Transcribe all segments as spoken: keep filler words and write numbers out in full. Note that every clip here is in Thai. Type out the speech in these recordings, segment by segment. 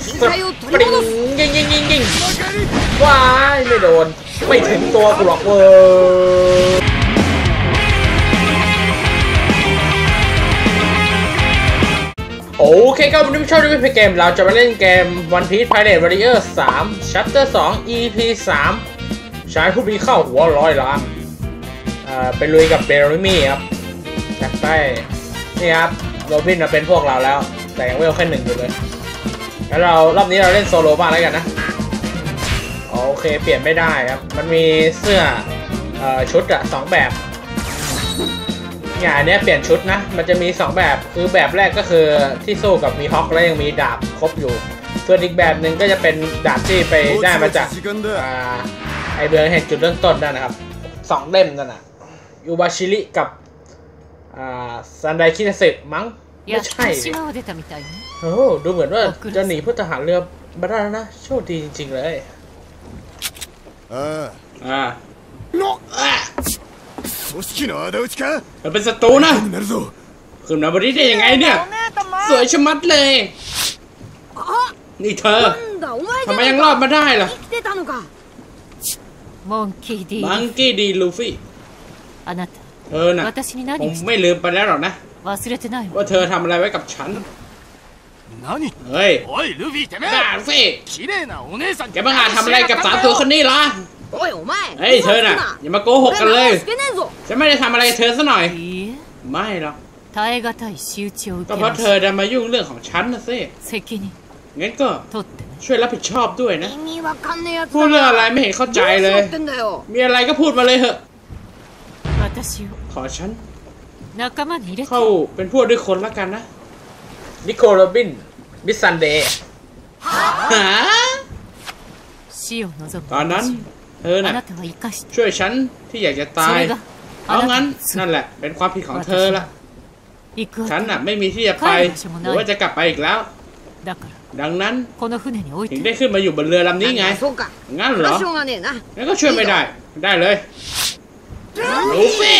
สปริงยิงยิงยิงยิงว้ายไม่โดนไม่ถึงตัวกูหรอกเว้ยโอเคครับวันนี้ผู้ชมดูวิดีโอเกมเราจะมาเล่นเกม One Piece Pirate Warrior สาม Chapter สอง อี พี สามชายผู้มีข้าวหัวร้อยล้านไปลุยกับเบลมี่ครับจัดไปนี่ครับโรบินเป็นพวกเราแล้วแต่ยังไม่เอาแค่หนึ่งอยู่เลยแล้วเรารอบนี้เราเล่นโซโล่บ้างแล้วกันนะโอเคเปลี่ยนไม่ได้ครับมันมีเสื้อชุดอะสองแบบอย่างนี้เปลี่ยนชุดนะมันจะมีสองแบบคือแบบแรกก็คือที่สู้กับมีฮอคแล้วยังมีดาบครบอยู่ส่วนอีกแบบหนึ่งก็จะเป็นดาบที่ไปได้มาจากไอเบืองเห็นจุดเริ่มต้นนั่นนะครับสองเล่มนั่นน่ะยูบาชิริกับซันไดคินาสึมั้งไม่ใช่โอ้ดูเหมือนว่าจะหนีผู้ทหารเรือมาได้แล้วนะโชคดีจริงๆเลยอ่าอ่ามันเป็นศัตรูนะขึ้นมาบนนี้ได้ยังไงเนี่ยสวยชะมัดเลยนี่เธอทำไมยังรอดมาได้ล่ะมังกี้ดีลูฟี่เธอน่ะผมไม่ลืมไปแล้วหรอกนะว่าเธอทำอะไรไว้กับฉันเฮ้ยด่าสิแกบังอาจทำอะไรกับสาวตัวคนนี้ล่ะเฮ้ยเธอน่ะอย่ามาโกหกกันเลยฉันไม่ได้ทำอะไรเธอซะหน่อยไม่หรอกก็เพราะเธอดันมายุ่งเรื่องของฉันนะสิงั้นก็ช่วยรับผิดชอบด้วยนะพูดเรื่องอะไรไม่เห็นเข้าใจเลยมีอะไรก็พูดมาเลยเถอะขอฉันเข้าเป็นพวกด้วยคนละกันนะนิโคลโรบินบิสซันเดย์ตอนนั้นเธอน่ะช่วยฉันที่อยากจะตายเอางั้นนั่นแหละเป็นความผิดของเธอละฉันน่ะไม่มีที่จะไปหรือว่าจะกลับไปอีกแล้วดังนั้นถึงได้ขึ้นมาอยู่บนเรือลำนี้ไงงั้นเหรองั้นก็ช่วยไม่ได้ได้เลยลูฟี่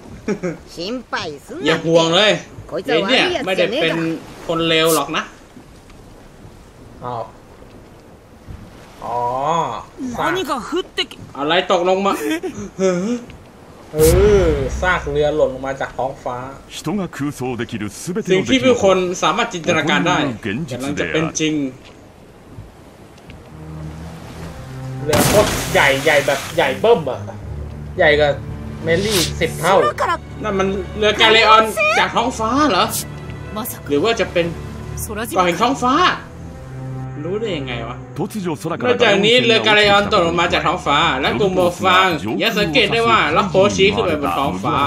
อย่าห่วงเลยเดี๋ยวเนี่ยไม่ได้เป็นคนเลวหรอกนะอ๋ออ๋ออะไรตกลงมาเออซากเรือหล่นลงมาจากท้องฟ้าสิ่งที่ผู้คนสามารถจินตนาการได้กำลังจะเป็นจริงเรือโคตรใหญ่ใหญ่แบบใหญ่เบิ้มอะใหญ่กว่าเมลี่สิบเท่านั่นมันเรือกาเลออนจากท้องฟ้าเหรอหรือว่าจะเป็นก่อแห่งท้องฟ้ารู้ได้ยังไงวะนอกจากนี้เรือกาเลออนตกลงมาจากท้องฟ้าและกลุ่มโมฟังยังสังเกตได้ว่าล็อกโคชี้ขึ้นไปบนท้องฟ้า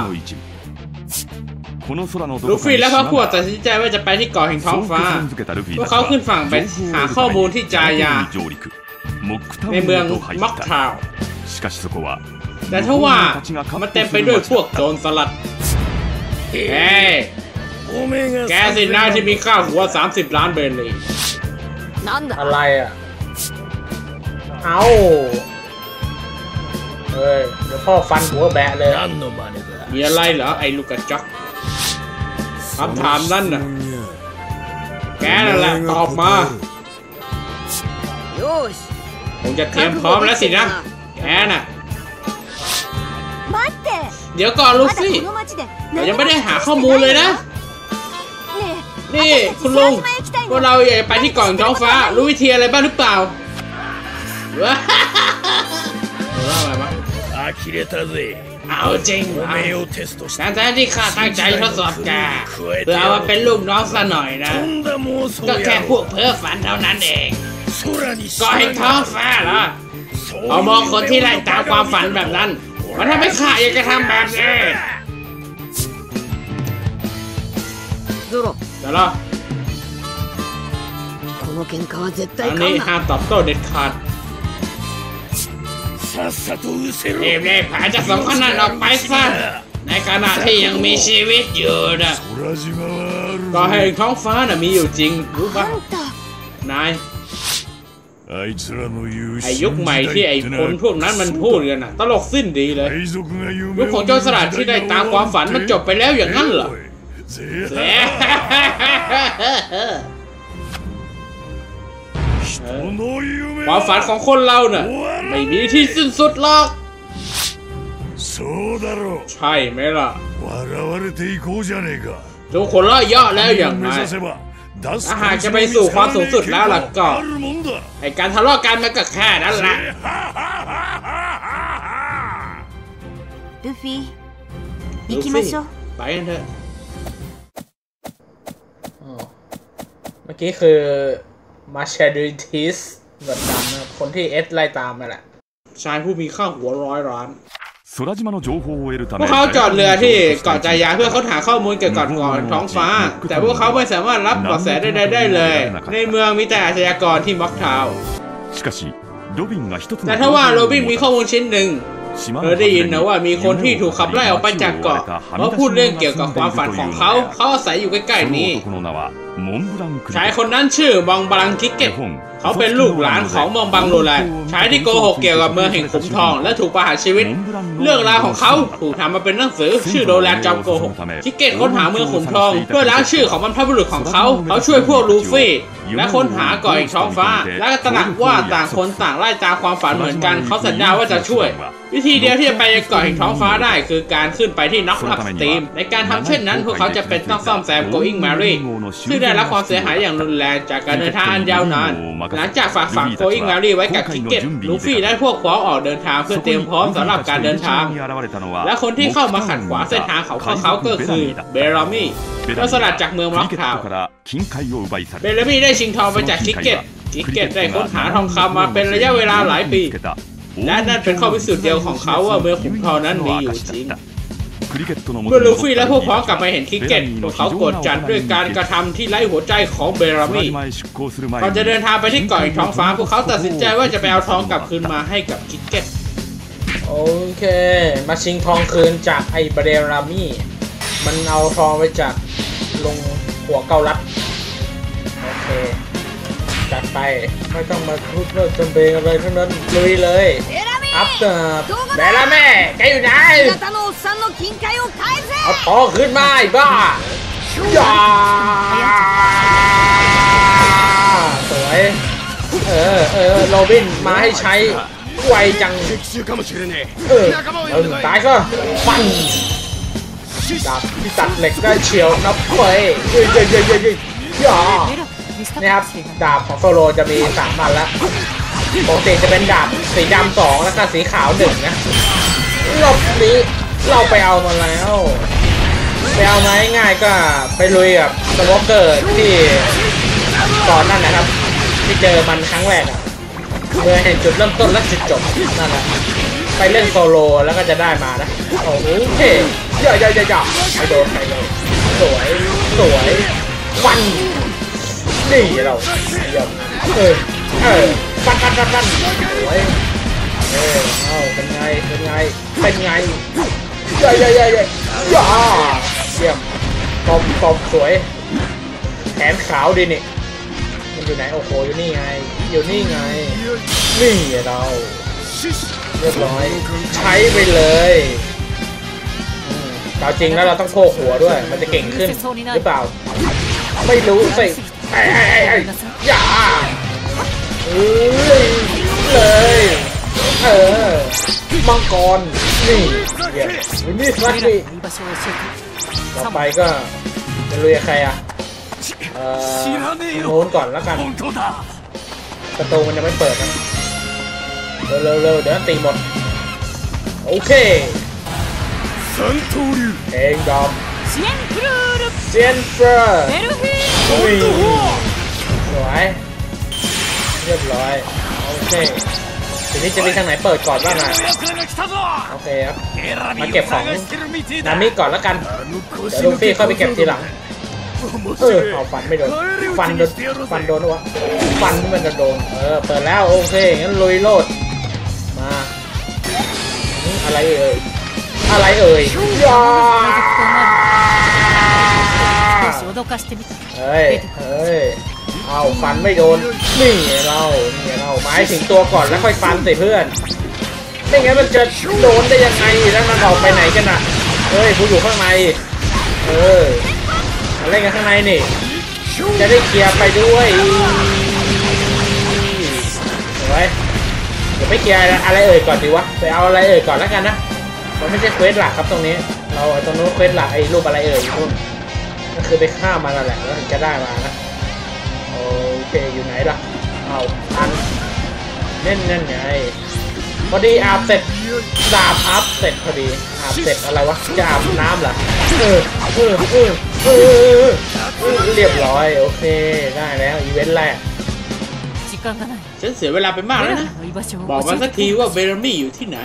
ลูฟี่และพรรคพวกตัดสินใจว่าจะไปที่เกาะแห่งท้องฟ้าพวกเขาขึ้นฝั่งไปหาข้อมูลที่จายาในเมืองม็อกทาวน์แต่ถ้าว่ามันเต็มไปด้วยพวกโจรสลัดเฮ้ยแกสินะที่มีค่าหัวสามสิบล้านเบลลี่อะไรอ่ะเอาเฮ้ยเดี๋ยวพ่อฟันหัวแบะเลยมีอะไรเหรอไอ้ลูกกระจอกคำถามนั่นน่ะแกนั่นแหละตอบมาคงจะเตรียมพร้อมแล้วสินะแกน่ะเดี๋ยวก่อนลูฟี่เรายังไม่ได้หาข้อมูลเลยนะนี่คุณลุงพวกเราอยากไปที่เกาะท้องฟ้ารู้วิธีอะไรบ้างหรือเปล่าว้าอะไรวะเอาจริงแต่แท้ที่ข้าตั้งใจทดสอบแกเพื่อว่าเป็นลูกน้องซะหน่อยนะก็แค่พวกเพ้อฝันเท่านั้นเองเกาะแห่งท้องฟ้าเหรอเอามองคนที่ไล่ตามความฝันแบบนั้นมันทำให้ข้าอยากจะทำแบบนี้เดี๋ยวรอตอนนี้ห้ามตอบโต้เด็ดขาดเรียบเรียบผ่านจากสองคนนั้นออกไปซะในขณะที่ยังมีชีวิตอยู่นะก็ให้ท้องฟ้าน่ะมีอยู่จริงรู้ปะนายไอยุคใหม่ที่ไอคนพวกนั้นมันพูดกันน่ะตลกสิ้นดีเลยยุคของโจรสลัดที่ได้ตามความฝันมันจบไปแล้วอย่างนั้นเหรอความฝันของคนเราเนี่ยไม่มีที่สิ้นสุดหรอกใช่ไหมล่ะทุกคนละเยอะแล้วอย่างไรถ้าหากจะไปสู่ความสูงสุดแล้วล่ะก็ไอการทะเลาะกันมันก็แค่นั้นแหละลูฟี่行きましょうไปกันเถอะเมื่อกี้คือมาเชดูทิสเหมือนกันนะคนที่เอสไล่ตามนั่นแหละชายผู้มีค่าหัวร้อยล้านพวกเขาจอดเรือที่เกาะจายาเพื่อค้นหาข้อมูลเกี่ยวกับเกาะท้องฟ้าแต่พวกเขาไม่สามารถรับเบาะแสใดๆได้เลยในเมืองมีแต่อาชญากรที่ม็อกทาวน์แต่ถ้าว่าโรบินมีข้อมูลชิ้นหนึ่งเธอได้ยินนะว่ามีคนที่ถูกขับไล่ออกไปจากเกาะเพราะพูดเรื่องเกี่ยวกับความฝันของเขาเขาอาศัยอยู่ใกล้ๆนี้ชายคนนั้นชื่อมองบลังคิกเก็ตเขาเป็นลูกหลานของมองบังโรแลนด์ชายที่โกหกเกี่ยวกับเมืองแห่งขุมทองและถูกประหารชีวิตเรื่องราวของเขาถูกทำมาเป็นหนังสือชื่อโรแลนด์จอมโกหกคิกเก็ตค้นหาเมืองขุมทองเพื่อล้างชื่อของบรรพบุรุษของเขาเขาช่วยพวกลูฟี่และค้นหาเกาะแห่งท้องฟ้าและตระหนักว่าต่างคนต่างไล่ตามความฝันเหมือนกันเขาสัญญาว่าจะช่วยวิธีเดียวที่จะไปเกาะแห่งท้องฟ้าได้คือการขึ้นไปที่น็อกอัพสตรีมในการทำเช่นนั้นพวกเขาจะเป็นต้องซ่อมแซม Going Merry ซึ่งได้รับความเสียหายอย่างรุนแรงจากการเดินทางอันยาวนานหลังจากฝากฝัง Going Merry ไว้กับคิกเก็ตลูฟี่และพวกพ้องออกเดินทางเพื่อเตรียมพร้อมสำหรับการเดินทางและคนที่เข้ามาขัดขวางเส้นทางของพวกเขาก็คือเบรามี่โดนสลัดจากเมืองม็อกทาวน์เบรามี่ได้ชิงทองไปจากคิกเก็ตคิกเก็ตได้ค้นหาทองคำมาเป็นระยะเวลาหลายปีและนั่นเป็นข้อพิสูจน์เดียวของเขาว่าเมืองขุมทองนั้นมีอยู่จริงเมื่อลูฟี่และพวกพ้องกลับมาเห็นคิกเก็ตพวกเขาโกรธจัดด้วยการกระทำที่ไร้หัวใจของเบรามี่ก่อนจะเดินทางไปที่เกาะแห่งท้องฟ้าพวกเขาตัดสินใจว่าจะไปเอาทองกลับคืนมาให้กับคิกเก็ตโอเคมาชิงทองคืนจากไอ้เบรามี่มันเอาทองไปจากลงหัวเกาลัดโอเคจัดไปไม่ต้องมาพูดเรื่องจำเป็นอะไรทั้งนั้นลุยเลยอัพเตอร์เบลล่าแม่แกอยู่ไหนเอาทองขึ้นมาไอ้บ้าอย่าสวยเออเออโรบินมาให้ใช้ไวจังเออเอาตายก็ฟันดาบที่ตัดเหล็กได้เฉียวนับไปเย้เย้เย้เย้อย่านี่ครับดาบของโซโลจะมีสามอันแล้วปกติจะเป็นดาบสีดำสองแล้วก็สีขาวหนึ่งนะรอบนี้เราไปเอามาแล้วไปเอามาง่ายๆก็ไปลุยกับสวอเกอร์ที่ก่อนนั่นนะครับที่เจอมันครั้งแรกอะเมื่อเห็นจุดเริ่มต้นและจุดจบนั่นแหละไปเล่นโซโลแล้วก็จะได้มานะโอ้โหเท่ย่อย่อย่อย่อไม่โดนใครเลยสวยสวยฟันนี่เรายอมเออเออฟันฟันฟันฟันสวยเออเอาเป็นไงเป็นไงเป็นไงย่อย่อย่อย่อย่อเยี่ยมตบตบสวยแขนขาวดีนี่มันอยู่ไหนโอ้โหอยู่นี่ไงอยู่นี่ไงนี่เราเรียบร้อยใช้ไปเลยเราจริงแล้วเราต้องโคกหัวด้วยมันจะเก่งขึ้นหรือเปล่าไม่รู้สิไอ้ไอ้ไอ้ไอ้อย่าเอ้ยเลยเออมังกรนี่เดี๋ยวนี่สักทีต่อไปก็จะลุยใครอ่ะเอ่อโน้นก่อนแล้วกันประตูมันยังไม่เปิดนะเร็วๆเร็วเดี๋ยวตีหมดโอเคเองดอมเซียนเฟอร์อุ้ยสวยเรียบร้อยโอเคทีนี้จะมีทางไหนเปิดก่อนบ้างอ่ะโอเคครับมาเก็บของนามิก่อนแล้วกันเดี๋ยวลูฟี่เข้าไปเก็บทีหลังเออเอาฟันไม่โดนฟันโดนฟันโดนวะฟันมันจะโดนเออเปิดแล้วโอเคงั้นลุยโลดมาอะไรเอ่ยอะไรเอ่ยย่าเฮ้ยเฮ้ยเอาฟันไม่โดนนี่เรานี่เราหมายถึงตัวก่อนแล้วค่อยฟันใส่เพื่อนไม่งั้นมันจะโดนได้ยังไงแล้วมันออกไปไหนกันอ่ะเฮ้ยผู้อยู่ข้างในเอออะไรกันข้างในนี่จะได้เคลียร์ไปด้วยเดี๋ยวไม่เคลียร์อะไรเอ่ยก่อนดีวะไปเอาอะไรเอ่ยก่อนแล้วกันนะมันไม่ใช่เควสหลักครับตรงนี้เราตรงนู้นเควสหลักไอ้รูปอะไรเอ่ยนู่นก็คือไปฆ่ามันนั่นแหละแล้วถึงจะได้มานะโอเคอยู่ไหนล่ะเอาอันเน่นเน่นไงพอดีอาบเสร็จดาบอาบเสร็จพอดีอาบเสร็จอะไรวะจะอาบน้ำเหรอเออเออเออเออเรียบร้อยโอเคได้แล้วอีเวนต์แรกฉันเสียเวลาไปมากแล้วนะบอกมาสักทีว่าเบลมี่อยู่ที่ไหน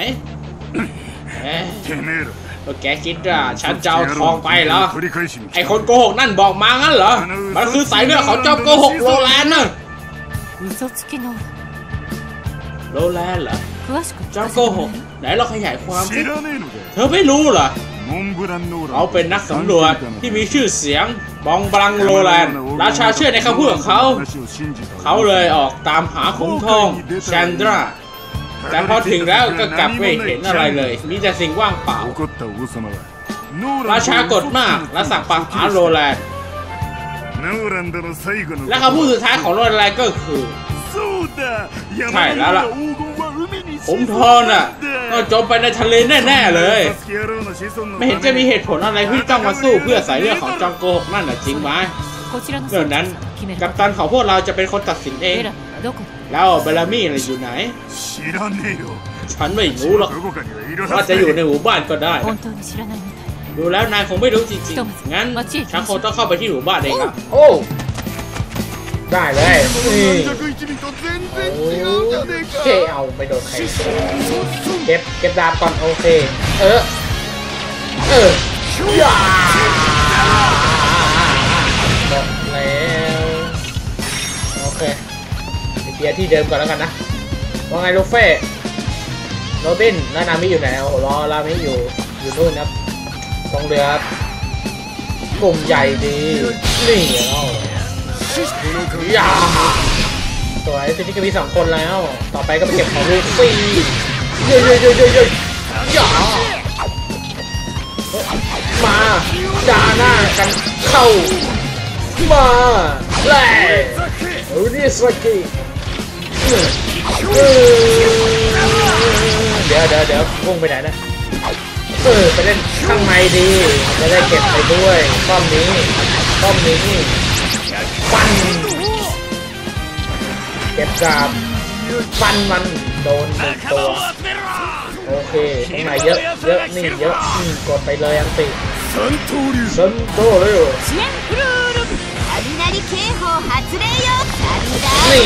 ก็แกคิดว่าฉันจะเอาทองไปเหรอไอคนโกหกนั่นบอกมางั้นเหรอมันคือสายเลือดของเจ้าโกหกโรแลนด์น่ะโรแลนด์เหรอเจ้าโกหกไหนเราขยายความสิเธอไม่รู้เหรอเขาเป็นนักสำรวจที่มีชื่อเสียงมองบลังโรแลนด์ราชาเชื่อในคำพูดของเขาเขาเลยออกตามหาขุมทองแชนดราแต่พอถึงแล้วก็กลับไม่เห็นอะไรเลยมีแต่สิ่งว่างเปล่าราชากดมากและสั่งปราบหาโรแลนด์และคำพูดสุดท้ายของโรแลนด์ก็คือใช่แล้วล่ะขุมทองน่ะก็จมไปในทะเลแน่ๆเลยไม่เห็นจะมีเหตุผลอะไรที่ต้องมาสู้เพื่อสายเลือดของจองโกหกนั่นน่ะจริงไหมเรื่องนั้นกัปตันของพวกเราจะเป็นคนตัดสินเองแล้วเบลลามี่อะไรอยู่ไหนฉันไม่รู้หรอกว่าจะอยู่ในหมู่บ้านก็ได้ดูแล้วนายคงไม่รู้จริงๆงั้นฉันคงต้องเข้าไปที่หมู่บ้านเองครับโอ้ได้เลยโอเคเอาไปโดนใครเก็บเก็บดาบก่อนโอเคเออเออย่าหมดแล้วโอเคไปเคลียร์ที่เดิมก่อนแล้วกันนะว่าไงลูเฟ่โรบินแล้วนามิอยู่ไหนโอ้รอนามิอยู่อยู่นู่นครับตรงเรือกลุ่มใหญ่ดีนี่แล้วย่าสวยทีนี้ก็มีสองคนแล้วต่อไปก็ไปเก็บของลูฟี่เยอะเยอะเยอะเยอะเยอะย่ามาด่าหน้ากันเข้ามาแหล่โอ้ดิสกี้เดี๋ยวเดี๋ยวเดี๋ยวพุ่งไปไหนนะเออไปเล่นข้างในดีจะได้เก็บไปด้วยป้อมนี้ป้อมนี้ฟันเก็บกาบฟันมันโดนหนึ่งตัวโอเคข้างในเยอะเยอะนี่เยอะกดไปเลยอันติซันโตเลยนี่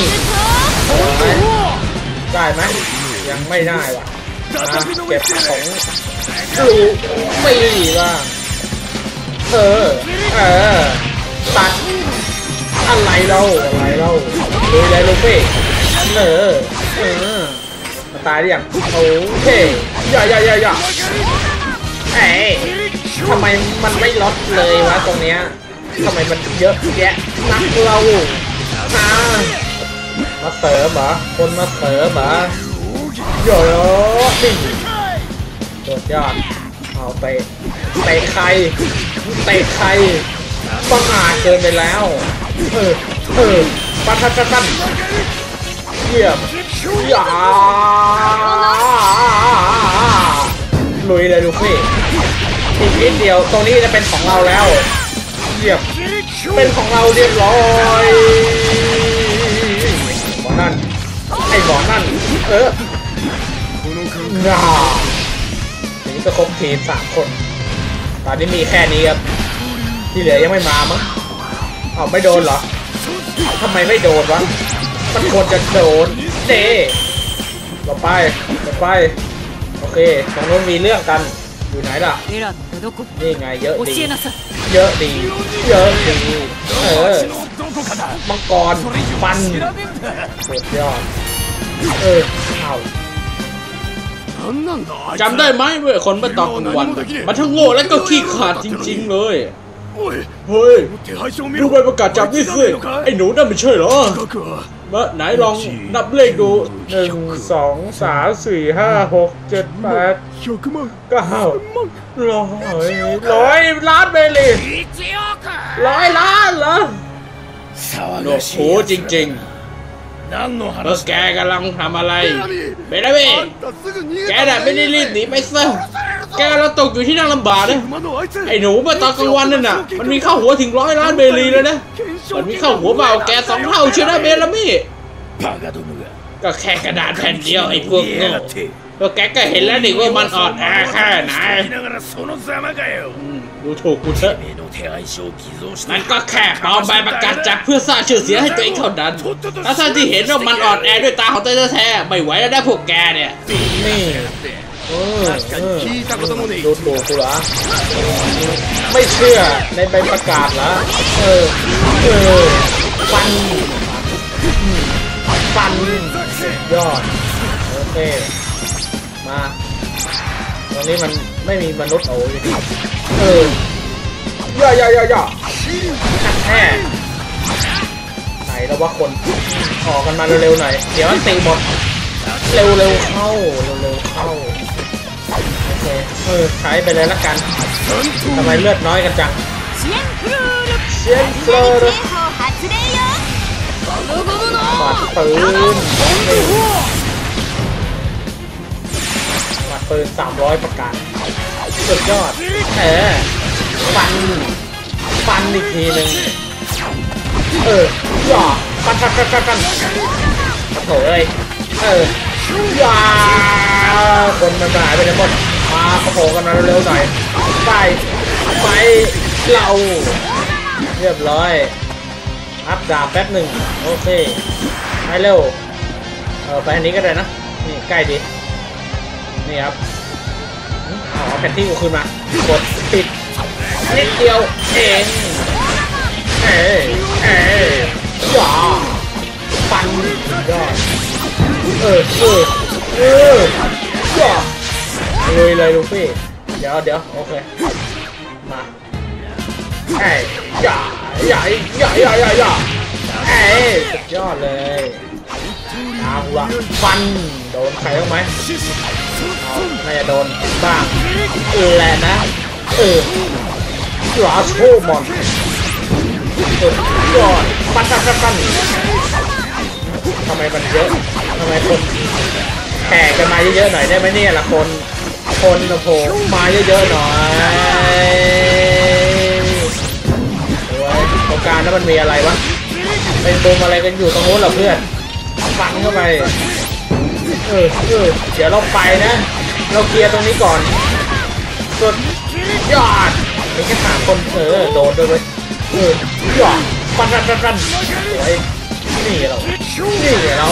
ได้ไหมยังไม่ได้ว่ะเก็บของลูไม่ดีบ้างเออเออตัดอะไรเราอะไรเราดูเลยลูฟี่เออเออมาตายได้ยังโอเคย่าย่าย่าย่าเอ้ยทำไมมันไม่ลดเลยวะตรงเนี้ยทำไมมันเยอะแยะนักเราอ่ามาเสริมเหรอคนมาเสริมเหรอโย่นี่สุดยอดเอาเตะเตะใครเตะใครบังอาจเกินไปแล้วเออเออปันปันปันปันเยี่ยมอย่าลุยเลยลูฟี่อีกนิดเดียวตรงนี้จะเป็นของเราแล้วเยี่ยมเป็นของเราเรียบร้อยหมอนั่นไอ้หมอนั่นเออน่าทีนี้ก็ครบทีมสามคนตอนนี้มีแค่นี้ครับที่เหลือยังไม่มามั้งเอาไม่โดนเหรอทำไมไม่โดนวะมันควรจะโดนเด้ต่อไปต่อไปโอเคตรงนู้นมีเรื่องกันอยู่ไหนล่ะนี่ไงเยอะดีเยอะดีเยอะดีเออมังกรฟันสุดยอดเออเอาจำได้ไหมเว้ยคนมาตอกกลางวันมันทั้งโง่และก็ขี้ขาดจริงๆเลยเฮ้ยดูใบประกาศจับนี่สิไอ้หนูนั่นไม่ใช่เหรอมาไหนลองนับเลขดูหนึ่งสองสามสี่ห้าหกเจ็ดแปดเก้าร้อยร้อยล้านเบลีร้อยล้านเหรอโอ้โหจริงๆเออแกกำลังทำอะไรเบลลี่แกน่ะไม่ได้รีบหนีไปซะแกเราตกอยู่ที่นั่งลำบากนะไอ้หนูเมื่อตอนกลางวันนั่นน่ะมันมีข้าวหัวถึงร้อยล้านเบลลี่เลยนะมันมีข้าวหัวเบาแกสองเท่าเชียวนะเบลลี่ก็แค่กระดาษแผ่นเดียวไอ้พวกโง่แล้วแกก็เห็นแล้วดิว่ามันอ่อนแอแค่ไหนดูถูกกูเถอะมันก็แค่ปลอมใบประกาศจับเพื่อสร้างชื่อเสียงให้ตัวเองเท่านั้นถ้าท่านที่เห็นว่ามันอ่อนแอด้วยตาของตัวแท้ไม่ไหวแล้วได้พวกแกเนี่ยนี่เออดูถูกกูเหรอไม่เชื่อในใบประกาศเหรอเออเออฟันฟันยอดโอเคมาตรงนี้มันไม่มีมนุษย์โอ้ยเออย่อย่อย่อย่อแค่ไหนแล้วว่าคนออกกันมาเร็วๆหน่อยเดี๋ยวมันตีหมดเร็วๆเข้าเร็วๆเข้าโอเคเออใช้ไปเลยละกันทำไมเลือดน้อยกันจังเชียนเฟลร์บัดปืนบัดปืนสามร้อยประกาศสุดยอดเออฟันฟันอีกทีหนึ่งเออย่อฟันฟันฟันฟันฟันโถ่เลยเออย่าคนมันหายไปหมดมาขโมยกันมาเร็วๆหน่อยไปไปเราเรียบร้อยอัพดาบแป๊บหนึ่งโอเคไปเร็วเออไปอันนี้ก็ได้นะนี่ใกล้ดีนี่ครับเอาแผ่นที่กูขึ้นมากดปิดนิดเดียวเองเอ๋เอ๋ย่าฟันยอดเออเออเออย่าเลยเลยลูฟี่เดี๋ยวเดี๋ยวโอเคมาเอ๋ย่าย่าย่าย่าย่าย่าเอ๋สุดยอดเลยเอาละฟันโดนใครบ้างไหมเอาน่าจะโดนบ้างเออแหละนะเออลาโชมอนเออยอดปันปันปันปันทำไมมันเยอะทำไมคนแข่กันมาเยอะๆหน่อยได้ไหมเนี่ยละคนคนโอ้โหมาเยอะๆหน่อยโอ้ยโครงการนั้นมันมีอะไรวะเป็นบูมอะไรกันอยู่ตรงนู้นเหรอเพื่อนฟังเข้าไปเออเออเดี๋ยวเราไปนะเราเคลียร์ตรงนี้ก่อนสุดยอดมีแค่สามคนเออโดนด้วยเว้ยเออยอดปันปันปันปันสวยนี่เรานี่เรา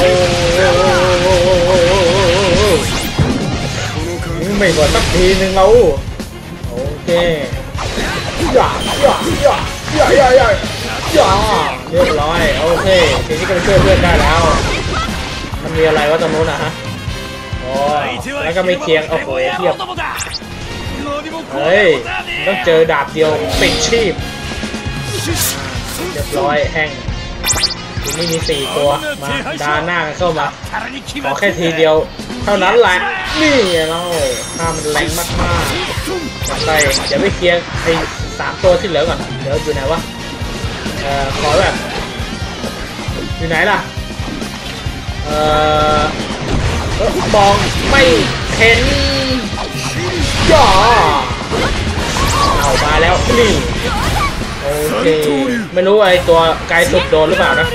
ไม่กดสักทีหนึ่งเราโอเคยอดยอดยอดยอดยอดยอดยอดเรียบร้อยโอเคทีนี้ก็ไปช่วยเพื่อนได้แล้วมันมีอะไรวะตรงนู้นนะฮะอ๋อแล้วก็ไม่เคียงโอ้โหเทียบเฮ้ยต้องเจอดาบเดียวปิดชีพเรียบร้อยแห้งทีนี้มีสี่ตัวมาดาหน้ากันเข้ามาขอแค่ทีเดียวเท่านั้นแหละนี่เราข้ามันแรงมากๆไปเดี๋ยวไปเคลียร์ไอ้สามตัวที่เหลือก่อนเดี๋ยวอยู่ไหนวะเอ่อขอแบบอยู่ไหนล่ะเอ่อมองไม่เห็นย่อเอามาแล้วนี่โอเคไม่รู้ไอ้ตัวไกลสุดโดนหรือเปล่านะ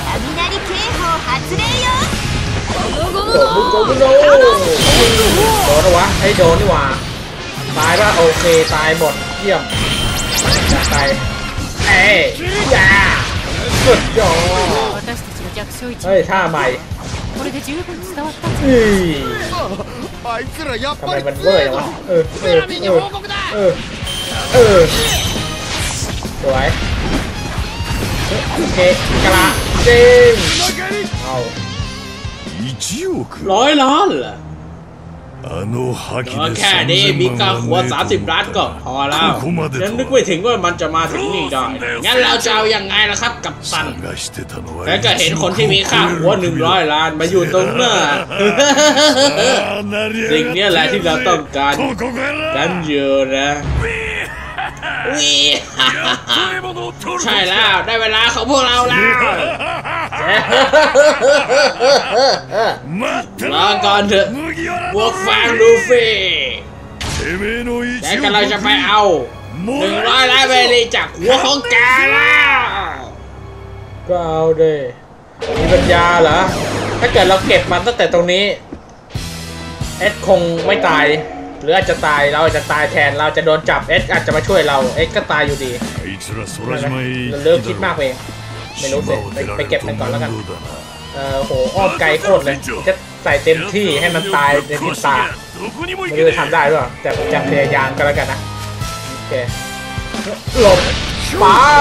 โดนโดนโดนโดนวะไอ้โดนนี่หว่าตายป่ะโอเคตายหมดเยี่ยมตายเอ้ยย่าสุดยอดเฮ้ยท่าใหม่ทำไมมันเวอร์อย่างวะเออเออเออเออสวยโอเคกระเด้งเอาร้อยล้านเหรอแค่นี้มีค่าหัวสามสิบล้านก็พอแล้วยังนึกไม่ถึงว่ามันจะมาถึงนี่ได้งั้นเราจะเอายังไงล่ะครับกับตันแล้วก็เห็นคนที่มีค่าหัวหนึ่งร้อยล้านมาอยู่ตรงหน้าสิ่งนี้แหละที่เราต้องการกันเยอะนะวีใช่แล้วได้เวลาของพวกเราแล้วรอก่อนเถอะพวกฟางลูฟี่แกกำลังจะไปเอาหนึ่งร้อยล้านเวลีจากหัวของแกแล้วก็เอาดิมีปัญญาเหรอถ้าเกิดเราเก็บมันตั้งแต่ตรงนี้เอ็ดคงไม่ตายหรืออาจจะตายเราอาจจะตายแทนเราจะโดนจับเอ็ดอาจจะมาช่วยเราเอ็ดก็ตายอยู่ดีเราเลิกคิดมากเองไม่รู้สิไปไปเก็บมันก่อนแล้วกันเออโหอ้อมไกลโคตรเลยจะใส่เต็มที่ให้มันตายในทิศตาไม่รู้จะทำได้หรือเปล่าแต่จะพยายามกันแล้วกันนะโอเคหลบไป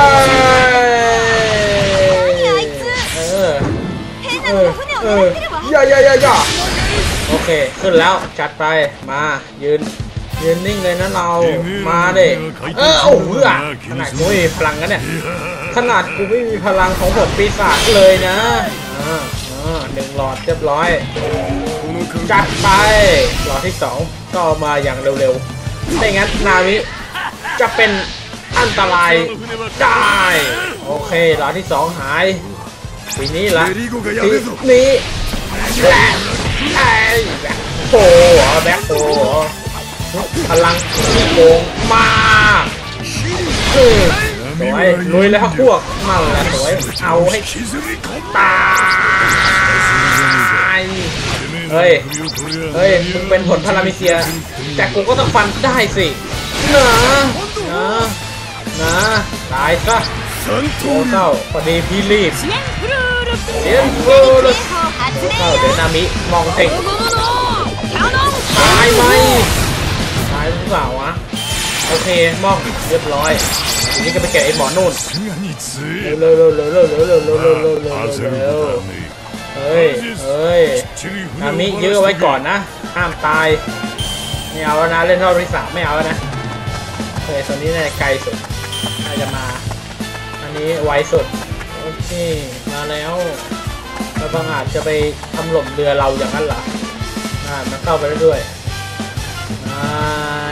เออเออเออย่าย่าย่าย่าโอเคขึ้นแล้วจัดไปมายืนยืนนิ่งเลยนะเรามาดิเออโอ้โหขนาดกูไม่มีพลังกันเนี่ยขนาดกูไม่มีพลังของผมปีศาจเลยนะอ่าอ่าหนึ่งหลอดเรียบร้อยจัดไปหลอดที่สองก็มาอย่างเร็วๆไม่งั้นนามิจะเป็นอันตรายได้โอเคหลอดที่สองหายทีนี้ละทีนี้แหละไอ้แบ็คโฟแบ็คโฟพลังโกงมาสวยลุยเลยครับพวกนั่นแหละสวยเอาให้ตายเฮ้ยเฮ้ยมึงเป็นผลพารามิเซียแต่กูก็ต้องฟันได้สินะนะนะตายซะโอ้เจ้าพอดีพี่รีบเสียงฟูรุสเจ้าเดนามิมองเพ่งตายไหมตายหรือเปล่าวะโอเคมองเรียบร้อยทีนี้ก็ไปแกะไอ้หมอนู่นเร็วเร็วเร็วเร็วเร็วเร็วเร็วเร็วเร็วเร็วเร็วเฮ้ยเฮ้ยนามิยื้อไว้ก่อนนะห้ามตายไม่เอาแล้วนะเล่นรอบที่สามไม่เอาแล้วนะเฮ้ยตอนนี้น่าจะไกลสุดน่าจะมาอันนี้ไวสุดโอเคมาแล้วเราบางอาจจะไปทำหล่มเรือเราอย่างนั้นเหรออ่ามันเข้าไปได้ด้วยไม่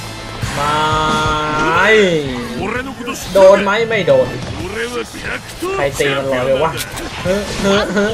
ไม่โดนไหมไม่โดนใครตีมันลอยเลยวะเฮ้ยเฮ้ยเฮ้ย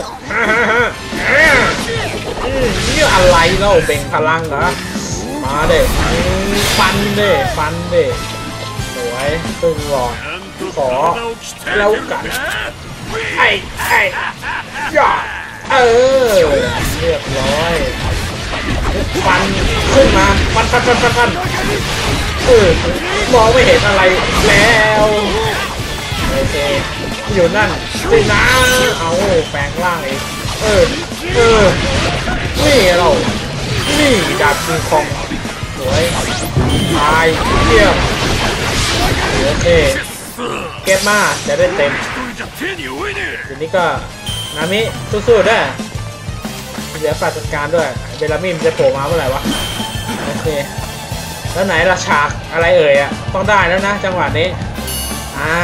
นี่อะไรเล่าเบ่งพลังเหรอมาเด็ฟันเด็ฟันเด็สวยตึงหลอดขอแล้วกันไอ้ไอ้ย่าเออเรียบร้อยฟันขึ้นมาฟันฟันฟันฟันฟันเออมองไม่เห็นอะไรแล้วโอเคอยู่นั่นสินะเอาแปลงร่างเองเออเออนี่เรานี่ดาบมือคองสวยตายเทียบโอเคเก็บมาจะได้เต็มทีนี้ก็นามิสู้ๆด้วยเดี๋ยวฝากจัดการด้วยเบลามิมจะโผล่มาเมื่อไหร่วะโอเคแล้วไหนล่ะฉากอะไรเอ่ยอ่ะต้องได้แล้วนะจังหวะนี้อ่า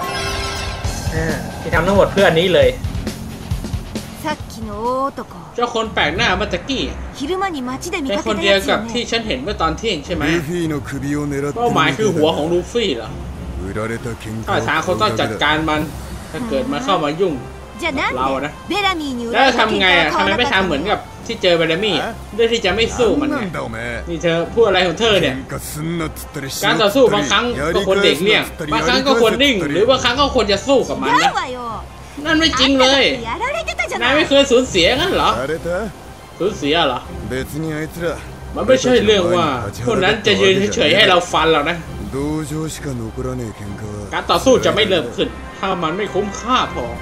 ที่ทำทั้งหมดเพื่ออันนี้เลยเจ้าคนแปลกหน้ามาตะกี้เป็นคนเดียวกับที่ฉันเห็นเมื่อตอนเที่ยงใช่ไหมเป้าหมายคือหัวของลูฟี่เหรอถ้าทางเขาต้องจัดการมันถ้าเกิดมาเข้ามายุ่งเรานะแล้วทำไงอ่ะทำไมไม่ทำเหมือนกับที่เจอเบลามี่ด้วยที่จะไม่สู้มันไงนี่เธอพูดอะไรของเธอเนี่ยการต่อสู้บางครั้งก็ควรเด็กเลี่ยงบางครั้งก็ควรนิ่งหรือบางครั้งก็ควรจะสู้กับมันนะนั่นไม่จริงเลยนายไม่เคยสูญเสียงั้นเหรอสูญเสียเหรอมันไม่ใช่เรื่องว่าคนนั้นจะยืนเฉยๆให้เราฟันหรอกนะการต่อสู้จะไม่เริ่มขึ้นถ้ามันไม่คุ้มค่าพอ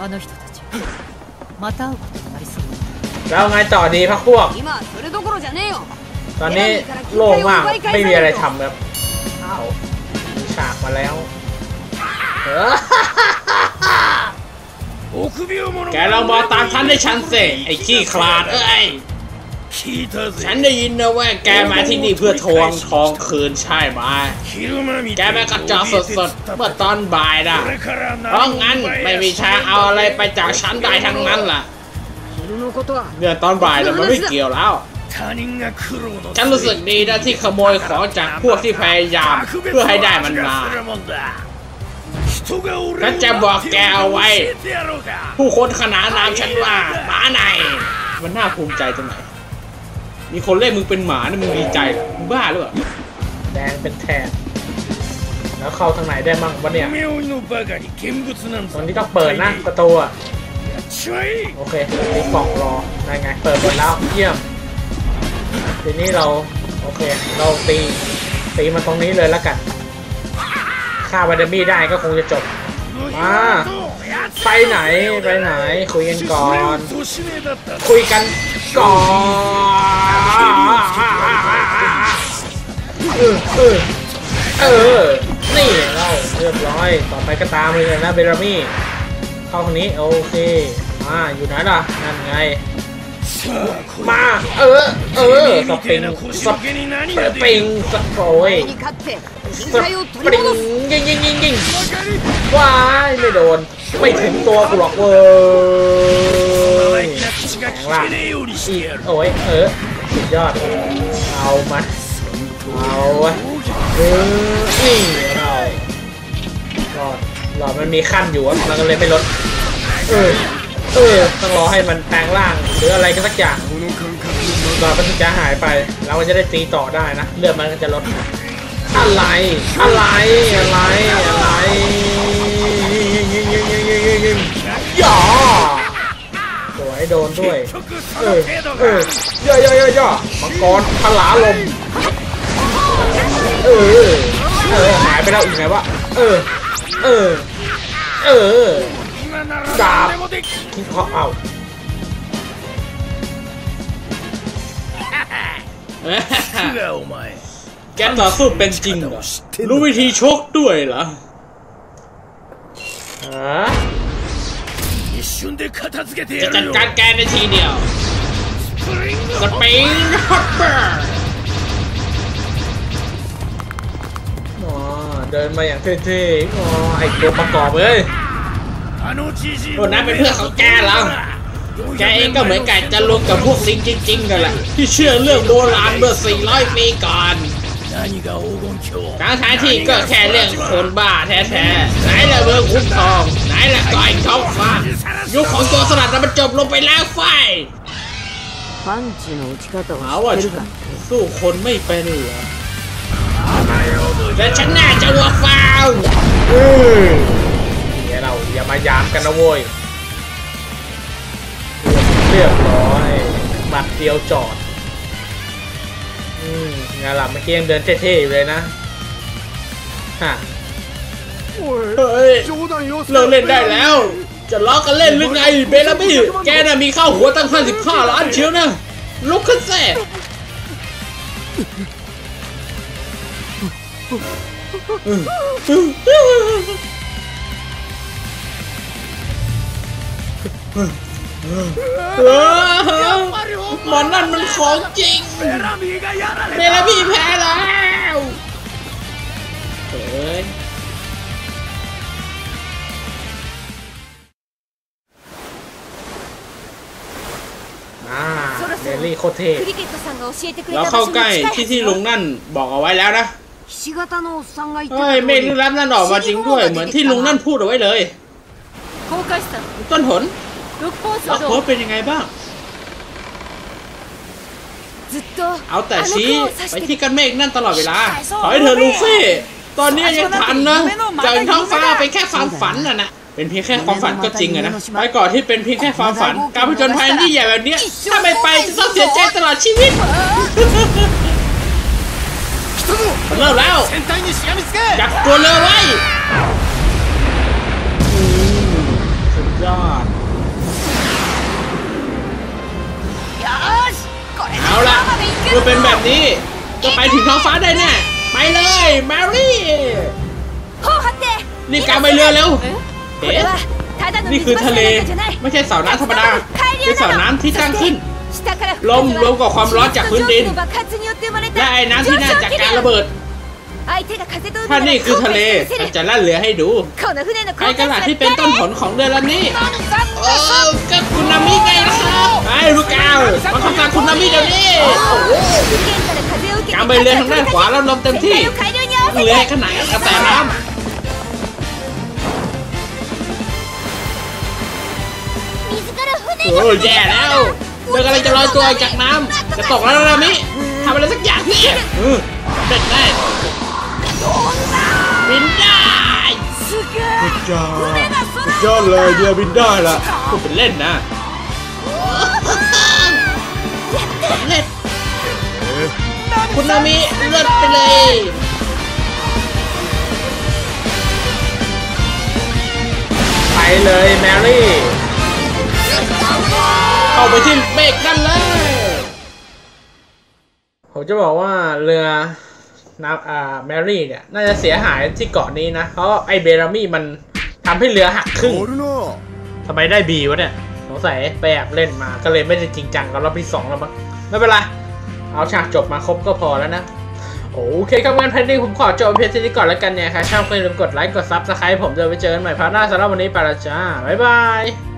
แล้วไงต่อดีพักพวกตอนนี้โล่งมากไม่มีอะไรทำครับอ้าวฉากมาแล้วแกเรามาตามทันได้ฉันสิไอ้ขี้คลาดเอ้ยฉันได้ยินนะว่าแกมาที่นี่เพื่อทวงทองคืนใช่ไหมแกมากระจอกสดๆเมื่อตอนบ่ายนะเพราะงั้นไม่มีทางเอาอะไรไปจากฉันได้ทั้งนั้นล่ะเนี่ยตอนบ่ายน่ะมันไม่เกี่ยวแล้วฉันรู้สึกดีนะที่ขโมยของจากพวกที่พยายามเพื่อให้ได้มันมาฉันจะบอกแกเอาไว้ผู้คนขนานนามฉันว่าหมาในมันน่าภูมิใจตรงไหนมีคนเรียกมึงเป็นหมาเนี่ยมึงดีใจเหรอมึงบ้าหรือเปล่าแดงเป็นแทนแล้วเข้าทางไหนได้มั่งวะเนี่ยตอนนี้ต้องเปิดนะประตูอะโอเคตีกล่องรอได้ไงเปิดหมดแล้วเยี่ยมทีนี้เราโอเคเราตีตีมันตรงนี้เลยแล้วกันฆ่าบาเดมี่ได้ก็คงจะจบมาไปไหนไปไหนคุยกันก่อนคุยกันก่อนเออเออเออนี่เราเรียบร้อยต่อไปก็ตามเลยนะเบรามี่เข้าตรงนี้โอเคมาอยู่ไหนล่ะนั่นไงมาเออเออสปริงสปริงสโตรยสปริงยิงยิงยิงยิงว้ายไม่โดนไม่ถึงตัวกูหรอกเว้ยแข็งล่ะโอ้ยเออสุดยอดเอามาเอาเออนี่เราก็หลอดมันมีขั้นอยู่มันก็เลยไม่ลดเออเออต้องรอให้มันแปลงร่างหรืออะไรก็สักอย่างหลอดมันจะหายไปแล้วมันจะได้ตีต่อได้นะเลือดมันก็จะลดอะไรอะไรอะไรอะไรย่อสวยโดนด้วยเออเออย่อย่อย่อย่อมังกรพลาลมเออเออหายไปแล้วอีกไงวะเออเออเออดาบคิดเขาเอาแกต่อสู้เป็นจริงเหรอรู้วิธีชกด้วยเหรอจะจัดการแกในทีเดียวสปริงฮอตเบอร์เดินมาอย่างเท่ๆอ๋อไอตัวประกอบเลยคนนั้นเป็นเพื่อนของแกเหรอแกเองก็เหมือนกันจะรวมกับพวกลิงจริงๆนั่นแหละที่เชื่อเรื่องโบราณเมื่อสี่ร้อยปีก่อนทั้งท้ายที่ก็แค่เรื่องคนบ้าแท้ๆไหนละเมืองคุ้มทองไหนละต่อยท้องฟ้ายุคของตัวสลัดมันจบลงไปแล้วไฟหาว่าฉันสู้คนไม่เป็นเหรอแต่ฉันน่าจะวัวฟาวเออเนี่ยเราอย่ามายามกันนะโว้ยเรียบร้อยบัดเดียวจอดอืมงานหลับเมื่อกี้ยังเดินเท่ๆอยู่เลยนะฮะเฮ้ยเลิกเล่นได้แล้วจะล้อกันเล่นหรือไงเบลลี่แกน่ะมีข้าวหัวตั้งห้าสิบห้าล้านเชียวนะลุกขึ้นแซ่มันนั่นมันของจริงเบลลี่แพ้แล้วเฮ้ยเบลลี่โคตรเท่เราเข้าใกล้ที่ที่ลุงนั่นบอกเอาไว้แล้วนะเฮ้ยเมฆลึกลับนั่นออกมาจริงด้วยเหมือนที่ลุงนั่นพูดเอาไว้เลยต้นหนล็อกโพสเป็นยังไงบ้างเอาแต่ชี้ไปที่กันเมฆนั่นตลอดเวลาขอให้เธอลูฟี่ตอนนี้ยังทันนะจากท้องฟ้าไปแค่ความฝันน่ะนะเป็นเพียงแค่ความฝันก็จริงอะนะไปก่อนที่เป็นเพียงแค่ความฝันการผจญภัยที่ใหญ่แบบนี้ถ้าไม่ไปจะต้องเสียใจตลอดชีวิตเริ่มแล้วจับตัวเรือไว้สุดยอดเอาละเมื่อเป็นแบบนี้จะไปถึงท้องฟ้าได้แน่ไปเลยแมรี่รีบกางไปเรือเร็วเอ๊ะนี่คือทะเลไม่ใช่เสาน้ำธรรมดาเป็นเสาน้ำที่ตั้งขึ้นลมรวมกับความร้อนจากพื้นดินและไอ้น้ำที่น่าจากการระเบิดถ้านี่คือทะเลจะลั่นเรือให้ดูไอ้กระดาษที่เป็นต้นผลของเรือลำนี้โอ้ก็คุณนามิไงนะครับไอ้ลูกแก้วมาทำการคุณนามิเดี๋ยวนี้การไปเรือทางด้านขวาแล้วลมเต็มที่เรือขนาดกระแสน้ำโอ้แย่แล้วเรือกำลังจะลอยตัวจากน้ำจะตกแล้วนะมิทำอะไรสักอย่างนี่เด็ดได้บินได้สุดยอดสุดยอดเลยเดียวบินได้ละพูดเป็นเล่นนะสำเร็จคุณนามิเลิศไปเลยไปเลยแมรี่เข้าไปที่เบรกกันเลยผมจะบอกว่าเรือนะอ่าแมรี่เนี่ยน่าจะเสียหายที่เกาะนี้นะเพราะไอเบรามี่มันทำให้เรือหักครึ่งทำไมได้บีวะเนี่ยสงสัยไปแอบเล่นมาก็เลยไม่ได้จริงจังกับรอบที่สองแล้วมั้งไม่เป็นไรเอาฉากจบมาครบก็พอแล้วนะโอเคครับงั้นแพนดี้ผมขอจบเพียงเท่านี้ก่อนแล้วกันเนี่ยใครชอบก็อย่าลืมกดไลค์กดซับสไครป์ผมจะไปเจอกันใหม่พาร์ทหน้าสำหรับวันนี้ไปละจ้าบ๊ายบาย